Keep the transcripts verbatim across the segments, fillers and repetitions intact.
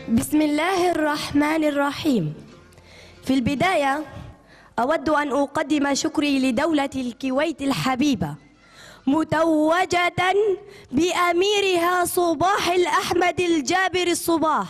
بسم الله الرحمن الرحيم. في البداية أود أن أقدم شكري لدولة الكويت الحبيبة متوجة بأميرها صباح الأحمد الجابر الصباح،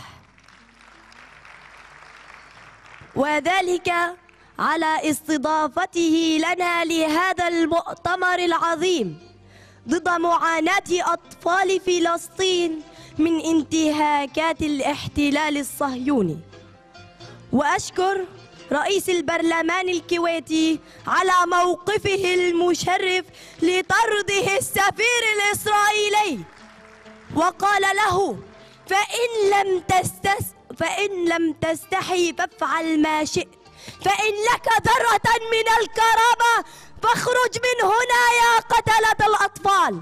وذلك على استضافته لنا لهذا المؤتمر العظيم ضد معاناة أطفال فلسطين من انتهاكات الاحتلال الصهيوني. وأشكر رئيس البرلمان الكويتي على موقفه المشرف لطرده السفير الإسرائيلي، وقال له: فإن لم تستس فإن لم تستحي فافعل ما شئت، فإن لك ذرة من الكرامة فاخرج من هنا يا قتلة الأطفال.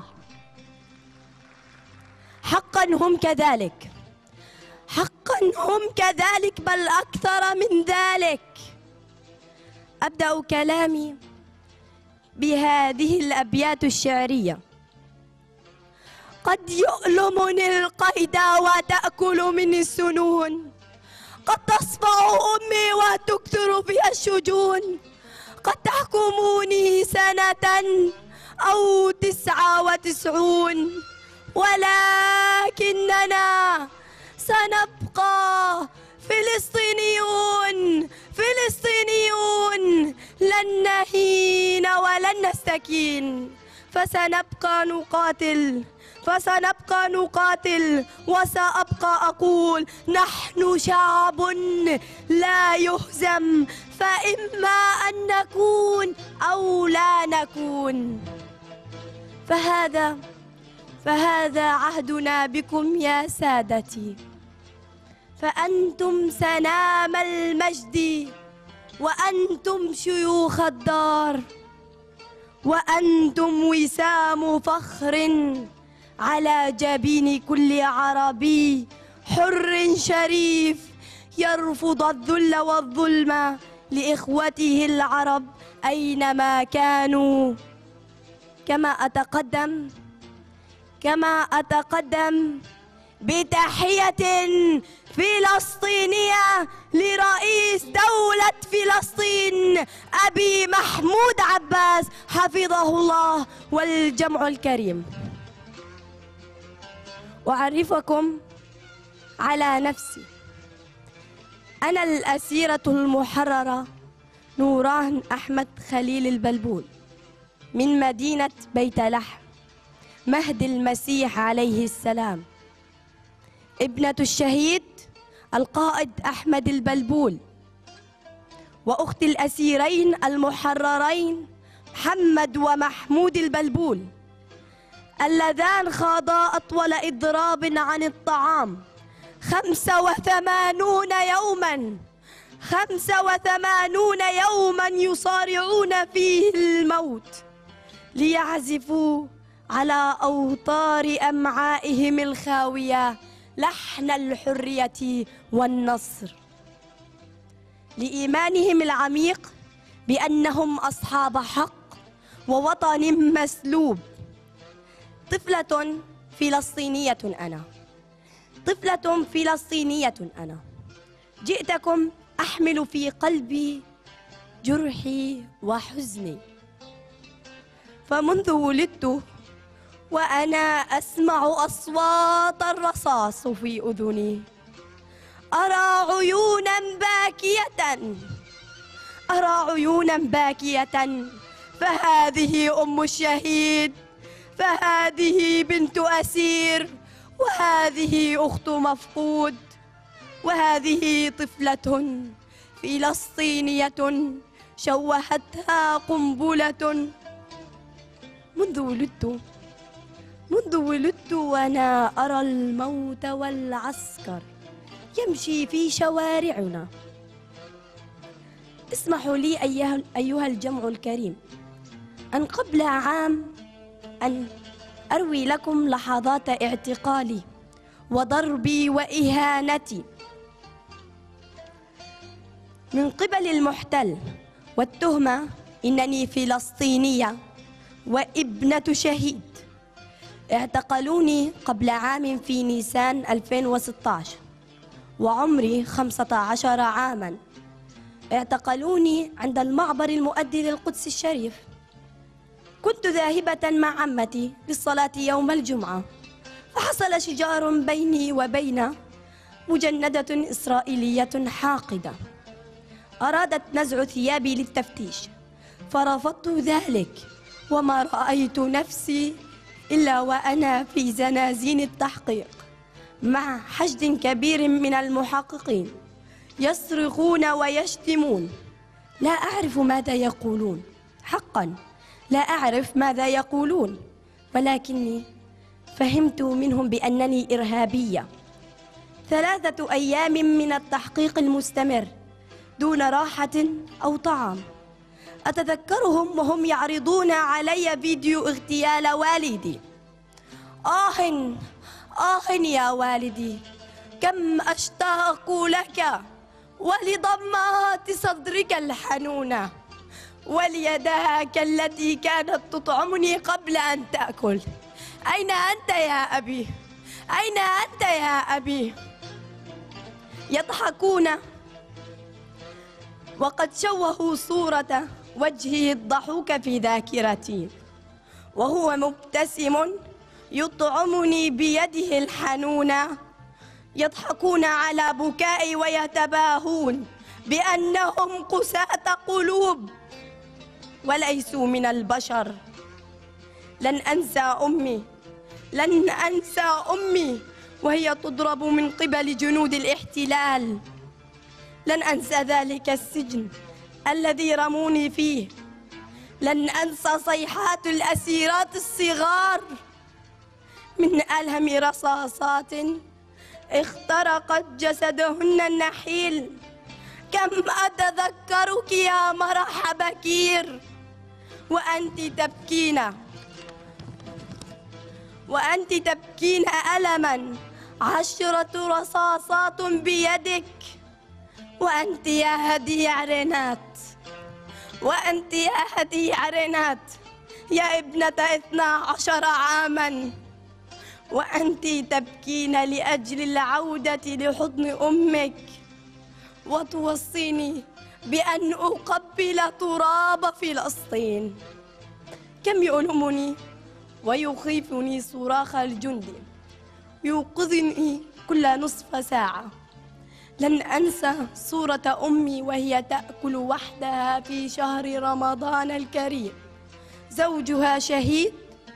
حقا هم كذلك، حقا هم كذلك، بل أكثر من ذلك. أبدأ كلامي بهذه الأبيات الشعرية: قد يؤلمني القيد وتأكل مني السنون، قد تصفع أمي وتكثر فيها الشجون، قد تحكموني سنة أو تسعة وتسعون، ولكننا سنبقى فلسطينيون فلسطينيون، لن نهين ولن نستكين، فسنبقى نقاتل فسنبقى نقاتل وسأبقى أقول: نحن شعب لا يهزم، فإما أن نكون أو لا نكون. فهذا فهذا عهدنا بكم يا سادتي، فأنتم سنام المجد، وأنتم شيوخ الدار، وأنتم وسام فخر على جبين كل عربي حر شريف يرفض الذل والظلم لإخوته العرب أينما كانوا. كما أتقدم كما أتقدم بتحية فلسطينية لرئيس دولة فلسطين أبي محمود عباس حفظه الله والجمع الكريم. أعرفكم على نفسي: أنا الأسيرة المحررة نوران أحمد خليل البلبول من مدينة بيت لحم، مهد المسيح عليه السلام، ابنة الشهيد القائد أحمد البلبول، وأخت الأسيرين المحررين محمد ومحمود البلبول، اللذان خاضا أطول إضراب عن الطعام خمسة وثمانون يوما خمسة وثمانون يوما يصارعون فيه الموت ليعزفوا على أوتار أمعائهم الخاوية لحن الحرية والنصر، لإيمانهم العميق بأنهم أصحاب حق ووطن مسلوب. طفلة فلسطينية أنا طفلة فلسطينية أنا جئتكم أحمل في قلبي جرحي وحزني، فمنذ ولدت وأنا أسمع أصوات الرصاص في أذني، أرى عيونا باكية أرى عيونا باكية فهذه أم الشهيد، فهذه بنت أسير، وهذه أخت مفقود، وهذه طفلة فلسطينية شوهتها قنبلة. منذ ولدت منذ ولدت وأنا أرى الموت والعسكر يمشي في شوارعنا. اسمحوا لي أيها, أيها الجمع الكريم أن قبل عام أن أروي لكم لحظات اعتقالي وضربي وإهانتي من قبل المحتل، والتهمة إنني فلسطينية وابنة شهيد. اعتقلوني قبل عام في نيسان ألفين وستة عشر، وعمري خمسة عشر عاماً. اعتقلوني عند المعبر المؤدي للقدس الشريف. كنت ذاهبة مع عمتي للصلاة يوم الجمعة، فحصل شجار بيني وبين مجندة إسرائيلية حاقدة أرادت نزع ثيابي للتفتيش، فرفضت ذلك، وما رأيت نفسي إلا وأنا في زنازين التحقيق مع حشد كبير من المحققين يصرخون ويشتمون. لا أعرف ماذا يقولون، حقا لا أعرف ماذا يقولون، ولكني فهمت منهم بأنني إرهابية. ثلاثة أيام من التحقيق المستمر دون راحة أو طعام. أتذكرهم وهم يعرضون علي فيديو اغتيال والدي. آه آه يا والدي، كم أشتاق لك ولضمات صدرك الحنونة وليداك التي كانت تطعمني قبل أن تأكل. أين أنت يا أبي؟ أين أنت يا أبي؟ يضحكون وقد شوهوا صورة وجهه الضحوك في ذاكرتي، وهو مبتسم يطعمني بيده الحنونة. يضحكون على بكائي ويتباهون بأنهم قساة قلوب وليسوا من البشر. لن أنسى أمي، لن أنسى أمي وهي تضرب من قبل جنود الاحتلال. لن أنسى ذلك السجن الذي رموني فيه. لن أنسى صيحات الأسيرات الصغار من ألهم رصاصات اخترقت جسدهن النحيل. كم أتذكرك يا مرح بكير وأنت تبكين، وأنت تبكين ألما، عشرة رصاصات بيدك. وأنت يا هديع رينات، وأنت يا هديع رينات يا ابنة اثنا عشر عاما، وأنت تبكين لأجل العودة لحضن أمك، وتوصيني بأن أقبل تراب فلسطين. كم يؤلمني ويخيفني صراخ الجندي، يوقظني كل نصف ساعة. لن أنسى صورة أمي وهي تأكل وحدها في شهر رمضان الكريم، زوجها شهيد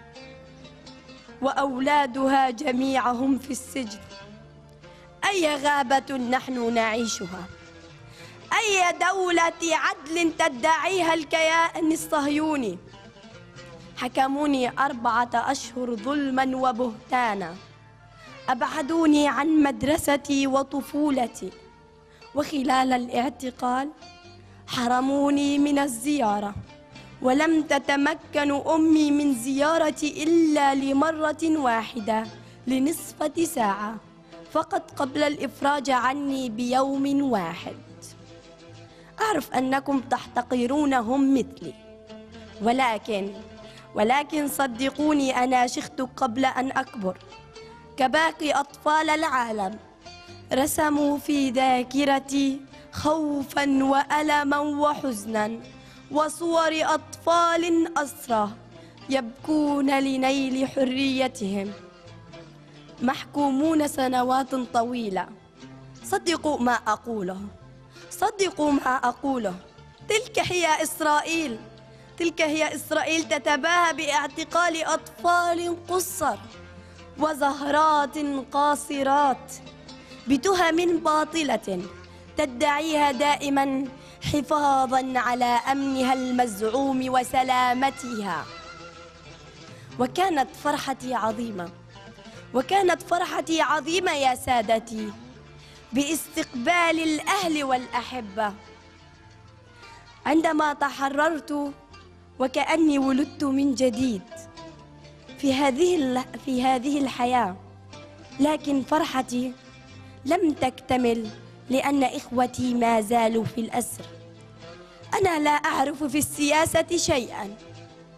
وأولادها جميعهم في السجن. أي غابة نحن نعيشها؟ أي دولة عدل تدعيها الكيان الصهيوني؟ حكموني أربعة أشهر ظلما وبهتانا، أبعدوني عن مدرستي وطفولتي، وخلال الاعتقال حرموني من الزيارة، ولم تتمكن أمي من زيارتي إلا لمرة واحدة لنصفة ساعة فقط قبل الإفراج عني بيوم واحد. أعرف أنكم تحتقرونهم مثلي، ولكن ولكن صدقوني أنا شخت قبل أن أكبر. كباقي أطفال العالم رسموا في ذاكرتي خوفا وألما وحزنا، وصور أطفال أسرى يبكون لنيل حريتهم، محكومون سنوات طويلة. صدقوا ما أقوله، صدقوا ما أقوله. تلك هي إسرائيل، تلك هي إسرائيل تتباهى باعتقال أطفال قُصّر وزهرات قاصرات بتهم باطلة تدعيها دائما حفاظا على أمنها المزعوم وسلامتها. وكانت فرحتي عظيمة، وكانت فرحتي عظيمة يا سادتي باستقبال الأهل والأحبة عندما تحررت وكأني ولدت من جديد في هذه في هذه الحياة. لكن فرحتي لم تكتمل لأن إخوتي ما زالوا في الأسر. أنا لا أعرف في السياسة شيئا،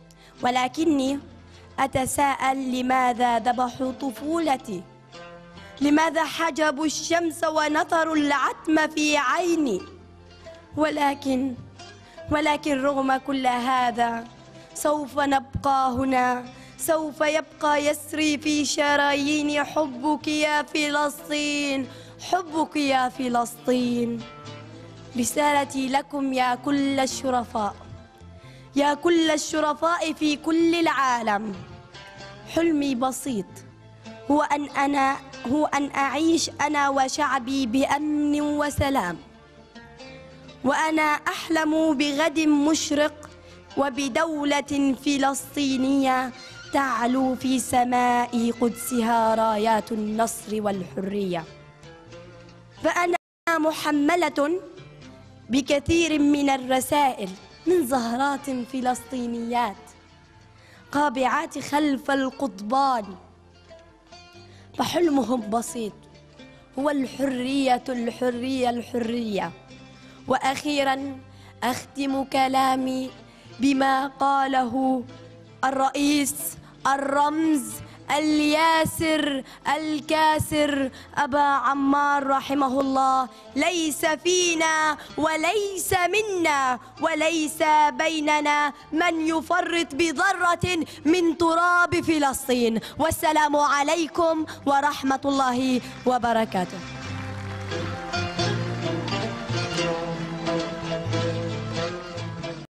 ولكني أتساءل لماذا ذبحوا طفولتي؟ لماذا حجبوا الشمس ونثروا العتم في عيني؟ ولكن ولكن رغم كل هذا سوف نبقى هنا، سوف يبقى يسري في شرايين حبك يا فلسطين، حبك يا فلسطين. رسالتي لكم يا كل الشرفاء، يا كل الشرفاء في كل العالم، حلمي بسيط، هو أن أنا هو أن أعيش أنا وشعبي بأمن وسلام، وأنا أحلم بغد مشرق وبدولة فلسطينية تعلو في سماء قدسها رايات النصر والحرية. فأنا محملة بكثير من الرسائل من زهرات فلسطينيات قابعات خلف القضبان، فحلمهم بسيط، هو الحرية الحرية الحرية. وأخيرا أختم كلامي بما قاله الرئيس الرمز الياسر الكاسر أبا عمار رحمه الله: ليس فينا وليس منا وليس بيننا من يفرط بذرة من تراب فلسطين. والسلام عليكم ورحمة الله وبركاته.